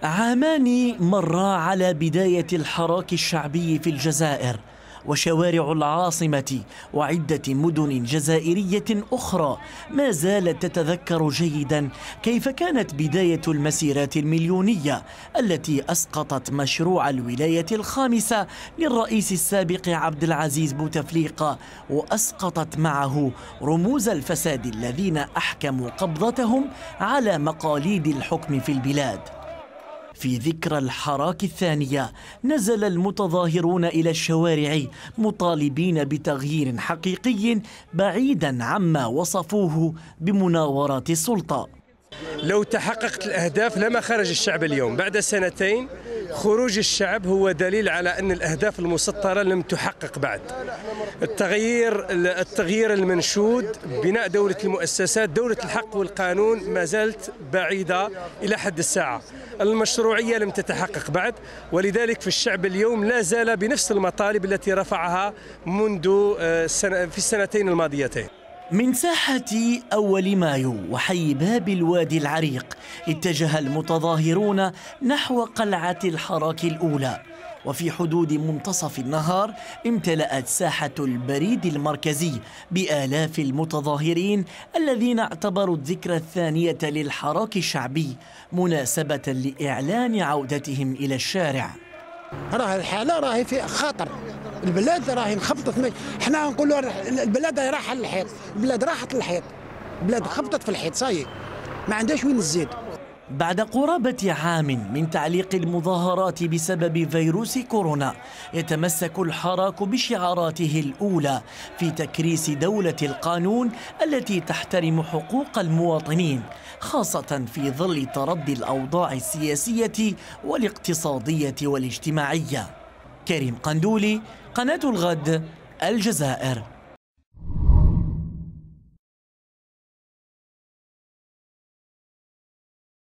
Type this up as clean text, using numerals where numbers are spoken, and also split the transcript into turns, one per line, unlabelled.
عامان مرا على بداية الحراك الشعبي في الجزائر، وشوارع العاصمة وعدة مدن جزائرية أخرى ما زالت تتذكر جيدا كيف كانت بداية المسيرات المليونية التي أسقطت مشروع الولاية الخامسة للرئيس السابق عبد العزيز بوتفليقة، وأسقطت معه رموز الفساد الذين أحكموا قبضتهم على مقاليد الحكم في البلاد. في ذكرى الحراك الثانية نزل المتظاهرون إلى الشوارع مطالبين بتغيير حقيقي بعيدا عما وصفوه بمناورات السلطة.
لو تحققت الأهداف لما خرج الشعب اليوم. بعد سنتين خروج الشعب هو دليل على أن الأهداف المسطرة لم تحقق بعد. التغيير المنشود، بناء دولة المؤسسات، دولة الحق والقانون ما زالت بعيدة إلى حد الساعة. المشروعية لم تتحقق بعد، ولذلك في الشعب اليوم لا زال بنفس المطالب التي رفعها منذ في السنتين الماضيتين.
من ساحة أول مايو وحي باب الوادي العريق اتجه المتظاهرون نحو قلعة الحراك الأولى، وفي حدود منتصف النهار امتلأت ساحة البريد المركزي بآلاف المتظاهرين الذين اعتبروا الذكرى الثانية للحراك الشعبي مناسبة لإعلان عودتهم إلى الشارع.
راه الحالة راهي في خطر، البلاد راهي انخبطت. احنا نقولوا البلاد راح للحيط، البلاد راحت للحيط، البلاد خبطت في الحيط، صايي ما عندهاش وين تزيد.
بعد قرابة عام من تعليق المظاهرات بسبب فيروس كورونا، يتمسك الحراك بشعاراته الأولى في تكريس دولة القانون التي تحترم حقوق المواطنين، خاصة في ظل تردي الأوضاع السياسية والاقتصادية والاجتماعية. كريم قندولي، قناة الغد، الجزائر.